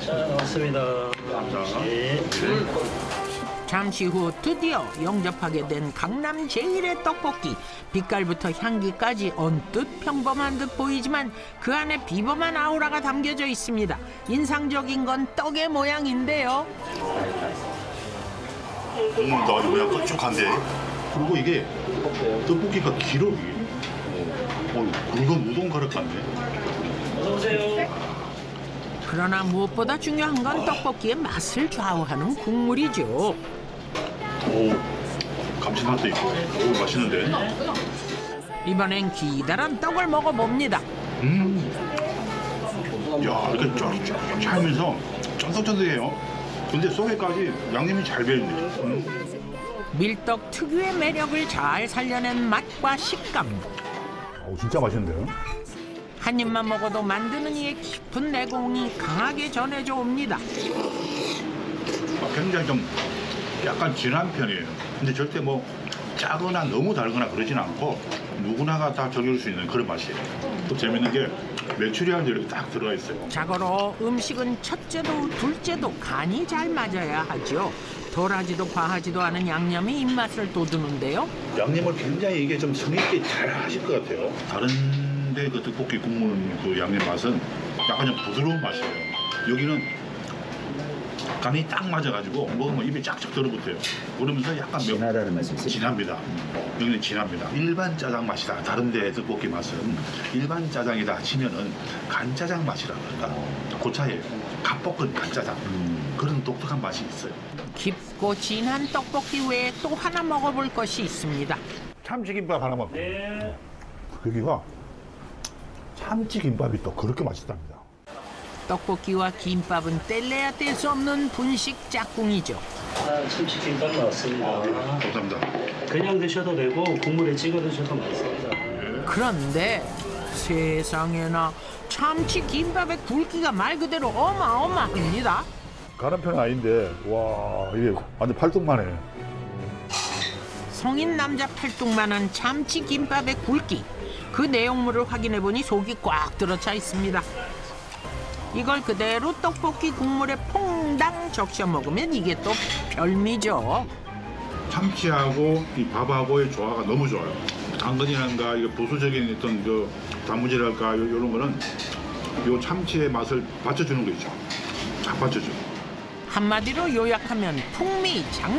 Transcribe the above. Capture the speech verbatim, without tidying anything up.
자, 나왔습니다. 네. 잠시 후 드디어 영접하게 된 강남 제일의 떡볶이. 빛깔부터 향기까지 언뜻 평범한 듯 보이지만 그 안에 비범한 아우라가 담겨져 있습니다. 인상적인 건 떡의 모양인데요. 음, 나 이거 그냥 끈적한데. 그리고 이게 떡볶이가 길어. 어, 굵은 우동 가루 같네. 어서 오세요. 그러나 무엇보다 중요한 건 떡볶이의 맛을 좌우하는 국물이죠. 오, 감칠맛도 있고. 오, 맛있는데. 이번엔 기다란 떡을 먹어봅니다. 음. 야, 이렇게 쫙쫙 차면서 쫀득쫀득해요. 근데 속에까지 양념이 잘 배있네. 음. 밀떡 특유의 매력을 잘 살려낸 맛과 식감. 오, 진짜 맛있는데요? 한 입만 먹어도 만드는 이의 깊은 내공이 강하게 전해져 옵니다. 굉장히 좀 약간 진한 편이에요. 근데 절대 뭐 짜거나 너무 달거나 그러진 않고 누구나가 다 즐길 수 있는 그런 맛이에요. 또 재밌는 게 메추리알도 이렇게 딱 들어가 있어요. 자고로 음식은 첫째도 둘째도 간이 잘 맞아야 하죠. 덜하지도 과하지도 않은 양념이 입맛을 돋우는데요. 양념을 굉장히 이게 좀 성의있게 잘 하실 것 같아요. 다른 데 그 떡볶이 국물 그 양념 맛은 약간 좀 부드러운 맛이에요. 여기는 간이 딱 맞아가지고 먹으면 입에 쫙쫙 들어붙어요. 그러면서 약간 진하다는 말씀이세요? 진합니다. 여기는 진합니다. 일반 짜장 맛이다. 다른 데 떡볶이 맛은 일반 짜장이다 치면은 간짜장 맛이라 그럴까? 고차예요. 갓볶은 간짜장. 음. 그런 독특한 맛이 있어요. 깊고 진한 떡볶이 외에 또 하나 먹어볼 것이 있습니다. 참치김밥 하나만. 네. 여기가 참치김밥이 또 그렇게 맛있답니다. 떡볶이와 김밥은 뗄래야 뗄 수 없는 분식 짝꿍이죠. 아, 참치김밥 나왔습니다. 감사합니다. 그냥 드셔도 되고 국물에 찍어 드셔도 맛있습니다. 그런데 세상에나 참치김밥의 굵기가 말 그대로 어마어마합니다. 가는 편은 아닌데 와 이게 완전 팔뚝만해. 성인 남자 팔뚝만한 참치김밥의 굵기. 그 내용물을 확인해보니 속이 꽉 들어차 있습니다. 이걸 그대로 떡볶이 국물에 퐁당 적셔 먹으면 이게 또 별미죠. 참치하고 이 밥하고의 조화가 너무 좋아요. 당근이란가 이거 보수적인 어떤 그 단무지랄까 이런 거는 요 참치의 맛을 받쳐주는 거 있죠. 딱 받쳐줘. 한마디로 요약하면 풍미장난.